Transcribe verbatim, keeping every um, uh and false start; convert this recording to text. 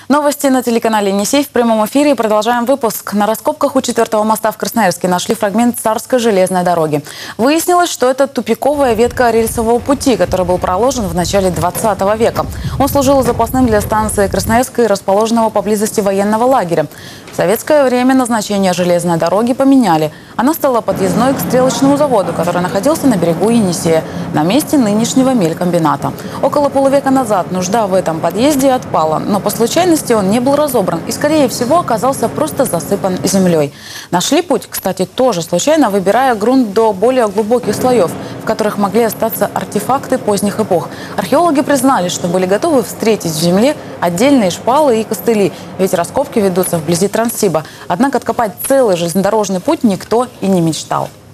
Новости на телеканале «Енисей» в прямом эфире. Продолжаем выпуск. На раскопках у четвертого моста в Красноярске нашли фрагмент Царской железной дороги. Выяснилось, что это тупиковая ветка рельсового пути, который был проложен в начале двадцатого века. Он служил запасным для станции Красноярской, расположенного поблизости военного лагеря. В советское время назначение железной дороги поменяли. Она стала подъездной к стрелочному заводу, который находился на берегу Енисея, на месте нынешнего мелькомбината. Около полувека назад нужда в этом подъезде отпала, но по случайности он не был разобран и, скорее всего, оказался просто засыпан землей. Нашли путь, кстати, тоже случайно, выбирая грунт до более глубоких слоев, в которых могли остаться артефакты поздних эпох. Археологи признали, что были готовы встретить в земле отдельные шпалы и костыли, ведь раскопки ведутся вблизи Транссиба. Однако откопать целый железнодорожный путь никто и не мечтал.